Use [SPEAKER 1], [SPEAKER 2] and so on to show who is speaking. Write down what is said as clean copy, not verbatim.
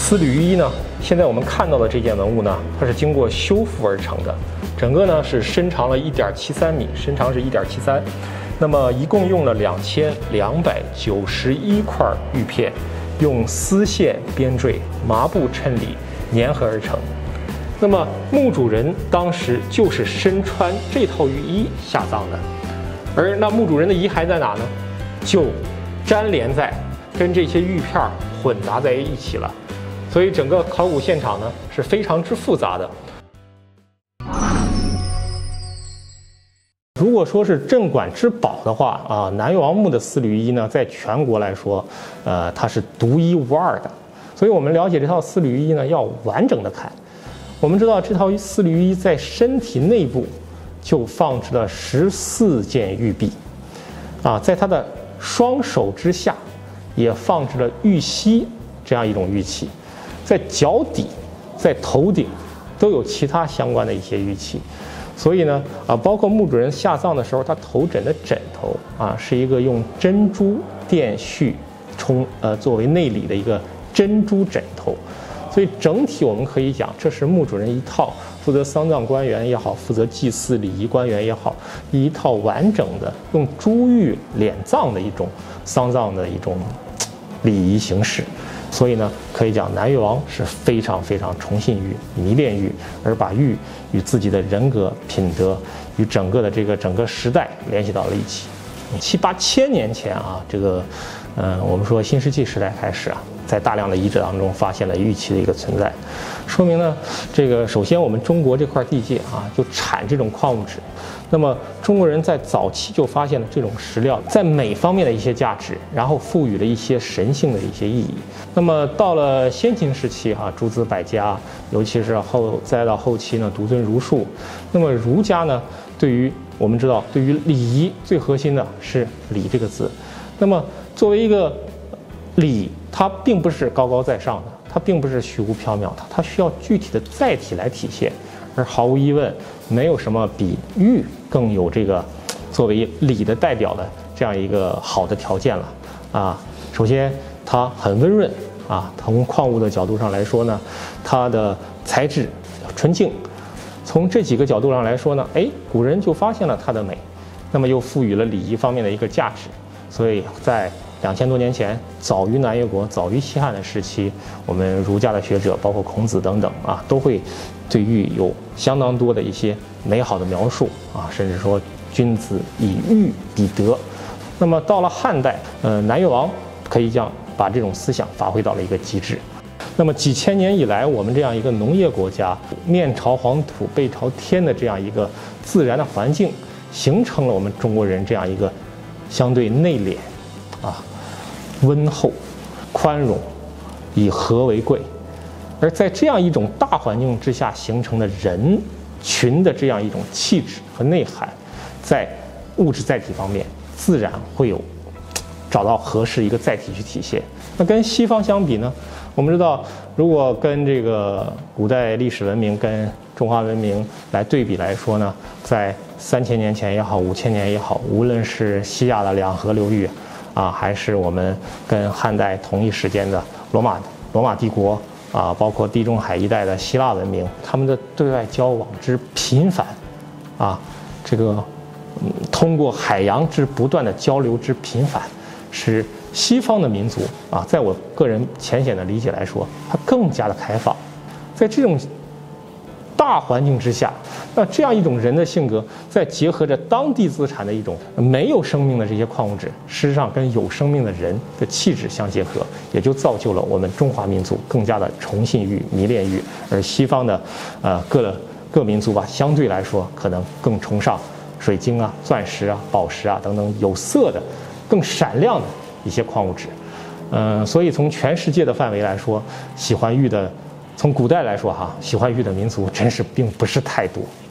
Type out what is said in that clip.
[SPEAKER 1] 丝缕玉衣呢，现在我们看到的这件文物呢，它是经过修复而成的，整个呢是身长了1.73米，身长是1.73，那么一共用了2291块玉片，用丝线编缀、麻布衬里粘合而成。那么墓主人当时就是身穿这套玉衣下葬的，而那墓主人的遗骸在哪呢？就粘连在跟这些玉片混杂在一起了。所以整个考古现场呢是非常之复杂的。如果说是镇馆之宝的话啊，南越王墓的丝缕衣呢，在全国来说，它是独一无二的。所以我们了解这套丝缕衣呢，要完整的看。我们知道这套丝缕衣在身体内部就放置了14件玉璧，啊，在它的双手之下也放置了玉犀这样一种玉器。在脚底、在头顶都有其他相关的一些玉器，所以呢，包括墓主人下葬的时候，他头枕的枕头啊，是一个用珍珠垫絮作为内里的一个珍珠枕头，所以整体我们可以讲，这是墓主人一套负责丧葬官员也好，负责祭祀礼仪官员也好，一套完整的用珠玉敛葬的一种丧葬的一种礼仪形式。所以呢，可以讲南越王是非常非常崇信玉、迷恋玉，而把玉与自己的人格品德与整个时代联系到了一起。7、8千年前啊，我们说新石器时代开始啊，在大量的遗址当中发现了玉器的一个存在，说明呢，首先我们中国这块地界啊就产这种矿物质。那么中国人在早期就发现了这种石料在美方面的一些价值，然后赋予了一些神性的一些意义。那么到了先秦时期啊，诸子百家，尤其是再到后期呢，独尊儒术。那么儒家呢，我们知道，对于礼仪最核心的是礼这个字。那么作为一个礼，它并不是高高在上的，它并不是虚无缥缈的，它需要具体的载体来体现。而毫无疑问，没有什么比玉更有作为礼的代表的这样一个好的条件了啊。首先，它很温润啊，从矿物的角度上来说呢，它的材质纯净。从这几个角度上来说呢，古人就发现了它的美，那么又赋予了礼仪方面的一个价值。所以在2000多年前，早于南越国、早于西汉的时期，我们儒家的学者，包括孔子等等啊，都会对玉有相当多的一些美好的描述啊，甚至说君子以玉比德。那么到了汉代，南越王可以把这种思想发挥到了一个极致。那么几千年以来，我们这样一个农业国家，面朝黄土背朝天的这样一个自然的环境，形成了我们中国人这样一个相对内敛啊、温厚、宽容，以和为贵。而在这样一种大环境之下形成的人群的这样一种气质和内涵，在物质载体方面自然会找到合适一个载体去体现。那跟西方相比呢，我们知道，如果跟古代历史文明跟中华文明来对比来说呢，在3000年前也好，5000年也好，无论是西亚的两河流域啊，还是我们跟汉代同一时间的罗马帝国啊，包括地中海一带的希腊文明，他们的对外交往之频繁啊，通过海洋之不断的交流之频繁，使西方的民族啊，在我个人浅显的理解来说，它更加的开放。在这种大环境之下，那这样一种人的性格，再结合着当地自产的一种没有生命的这些矿物质，事实上跟有生命的人的气质相结合，也就造就了我们中华民族更加的崇信玉、迷恋玉，而西方的各民族吧，相对来说可能更崇尚水晶啊、钻石啊、宝石啊等等有色的、更闪亮的一些矿物质。所以从全世界的范围来说，喜欢玉的，从古代来说喜欢玉的民族真是并不是太多。